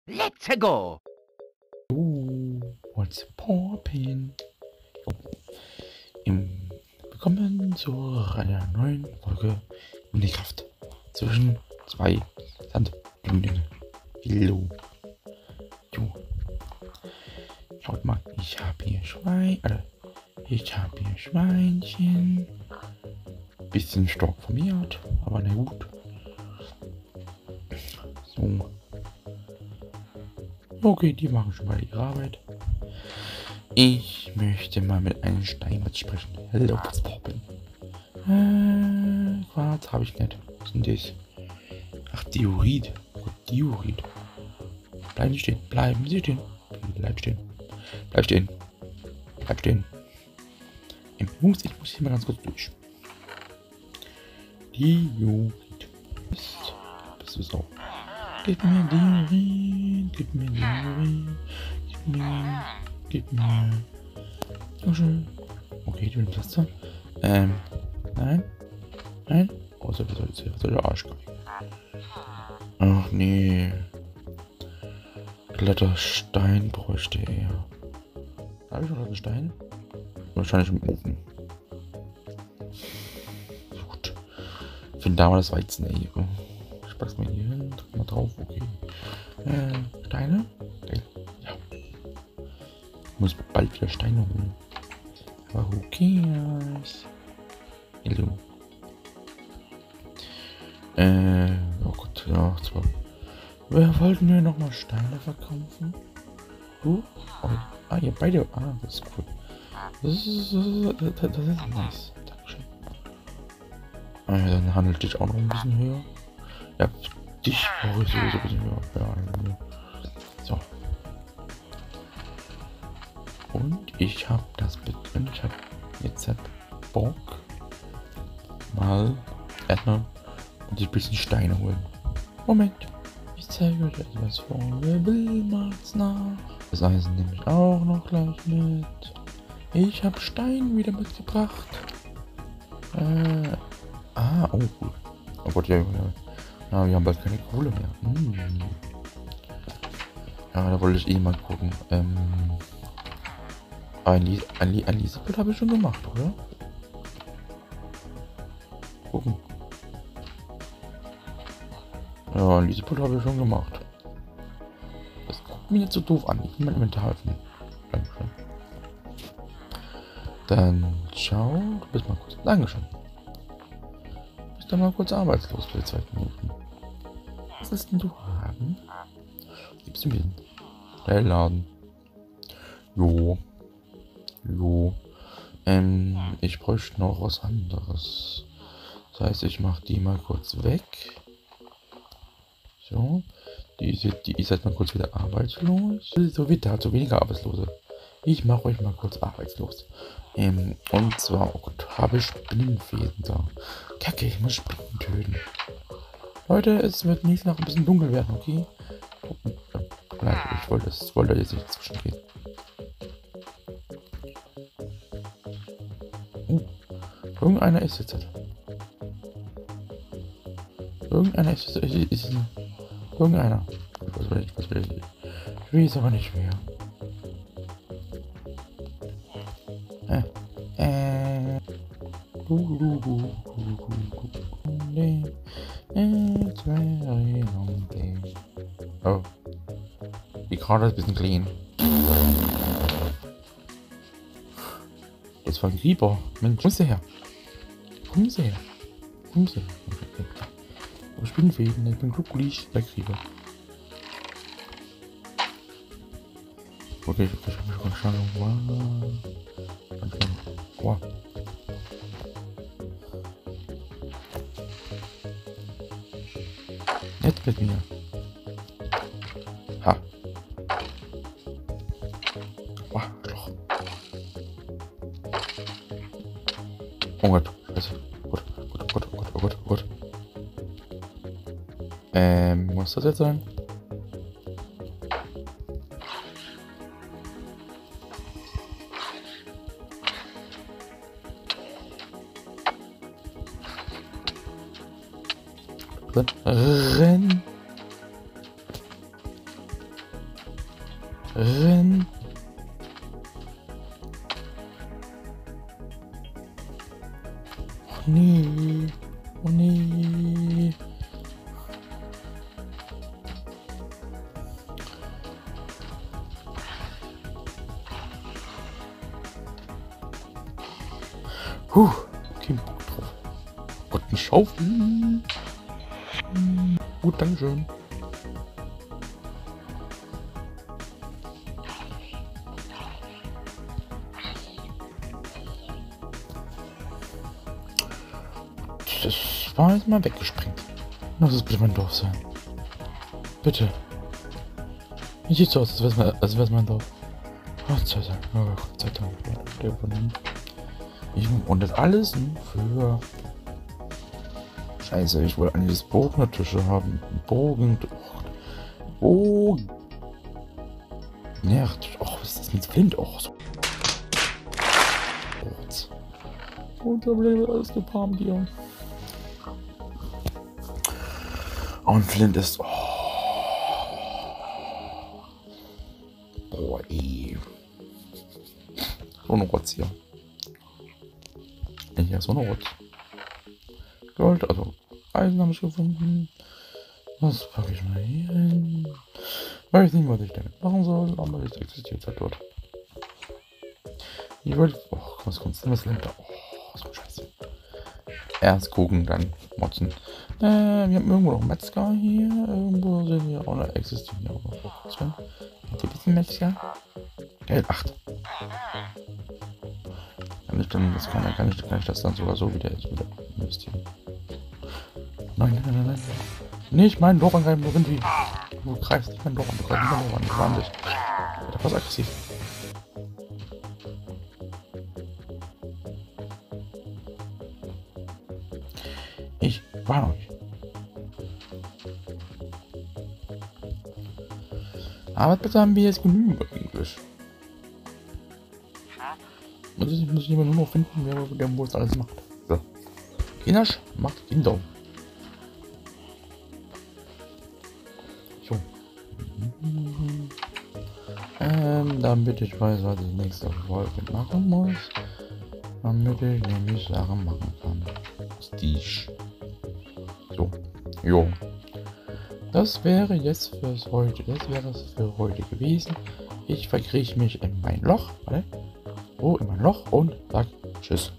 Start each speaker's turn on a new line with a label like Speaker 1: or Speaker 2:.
Speaker 1: Let's go!
Speaker 2: Oh, what's poppin'? Willkommen zu einer neuen Folge Minecraft zwischen zwei Sanddünen. Hallo. Jo. Schaut mal, ich habe hier Schweinchen. Bisschen stark vermehrt, aber na gut. So. Okay, die machen schon mal ihre Arbeit. Ich möchte mal mit einem Steinmetz sprechen. Hello, what's poppin'? Quarz habe ich nicht. Was ist denn das? Ach, Diorit. Oh, Diorit. Bleiben Sie stehen. Bleiben Sie stehen. Bleib stehen. Bleib stehen. Bleib stehen. Jungs, ich muss hier mal ganz kurz durch. Diorit. Bist du so? Gib mir Diorit. Gib mir Diorit. Gib mir. So schön. Okay, du nimmst das so. Nein. Nein. Oh, soll der Arsch kommen. Ach nee. Glatter Stein bräuchte er. Habe ich noch einen Stein? Wahrscheinlich im Ofen. Gut. Finde da mal das Weizen, ey. Ich pack's mal hier hin. Drück mal drauf. Okay. Steine? Okay. Ja. Ich muss bald wieder Steine holen. Aber who cares? Hello. Oh Gott, ja, zwar. Wer wollten wir nochmal Steine verkaufen? Du? Oh, ihr beide. Das ist cool. Das ist nice. Dankeschön. Ja, dann handelt dich auch noch ein bisschen höher. Ja, dich brauche ich sowieso ein bisschen höher. Ja, so. Und ich habe das drin. Ich habe jetzt Bock mal erstmal und ein bisschen Steine holen. Moment. Ich zeige euch etwas von der Wilmarts nach. Das Eisen nehme ich auch noch gleich mit. Ich habe Stein wieder mitgebracht. Oh cool. Oh Gott, ja, wir haben bald keine Kohle mehr. Ja, da wollte ich mal gucken. Ein Leasebild habe ich schon gemacht, oder? Gucken. Ja, ein Leasebild habe ich schon gemacht. Das guckt mir nicht so doof an. Ich will mein Inventar öffnen. Dankeschön. Dann schau, du bist mal kurz. Dankeschön. Du bist dann mal kurz arbeitslos für 2 Minuten. Was willst denn du haben? Was gibst du mir denn? Schnellladen. Jo. Ich bräuchte noch was anderes. Das heißt, ich mache die mal kurz weg. So. Die ist halt mal kurz wieder arbeitslos. So wird da, so weniger Arbeitslose. Ich mache euch mal kurz arbeitslos. Und zwar, oh Gott, habe ich Spinnenfäden da. Kacke, ich muss Spinnen töten. Leute, es wird nicht noch ein bisschen dunkel werden, okay? Nein, ich wollte jetzt nicht dazwischen gehen. Irgendeiner ist jetzt. Irgendeiner ist irgendeiner. Was will ich? Ich weiß aber nicht mehr. Oh. Die Karte ist ein bisschen clean. Jetzt war ein Creeper. Mensch, komm her. Komm her. Ich bin Fäden, ich bin glücklich, der Creeper. Okay, ich habe schon wow. Nett mit mir. Ha. Wow, doch. Oh Gott, scheiße. Gut. Muss das jetzt sein? Renn. Renn. Oh nee. Oh nee. Okay, Bock drauf. Gott, eine Schaufel. Gut, dankeschön. Das war jetzt mal weggesprengt. Lass es bitte mein Dorf sein. Bitte. Nicht sieht so aus, als wäre es mein Dorf. Gott sei Dank. Oh, Gott sei Dank. Und das alles für... Scheiße, ich wollte eigentlich das Bogentische haben. Bogen... Nervt. Oh, was ist das mit Flint? Oh, so. Und da wird alles geparmt hier. Und Flint ist... Boah, ey. So eine Rotz hier. Ja, so eine Rotz. Gold, also Eisen habe ich gefunden. Das packe ich mal hier hin. Weiß nicht, was ich damit machen soll, aber es existiert halt dort. Ich wollte... Oh, was kommt denn das Länder? Oh, so ein Scheiße. Erst gucken, dann motzen. Wir haben irgendwo noch Metzger hier. Irgendwo sind wir auch noch existieren. Hier auch noch. Habt ihr ein bisschen Metzger? Geld 8. Kann ich das dann sogar so wieder investieren? Nein. Nicht mein Dorf angreifen, wo sind die? Du greifst nicht mein Dorf an, du greifst nicht mein Dorf an, das war dich. Das war aggressiv. Ich war noch nicht. Aber bitte haben wir jetzt genügend Englisch. Muss ich immer nur noch finden, wer wo es alles macht. So. Kinasch macht Kinder. So. Damit ich weiß, was ich nächste Folge machen muss. Damit ich nämlich Sachen machen kann. Stisch. So. Jo. Das wäre jetzt fürs heute. Das wäre es für heute gewesen. Ich verkrieche mich in mein Loch. Warte. Oh, in mein Loch und sag Tschüss.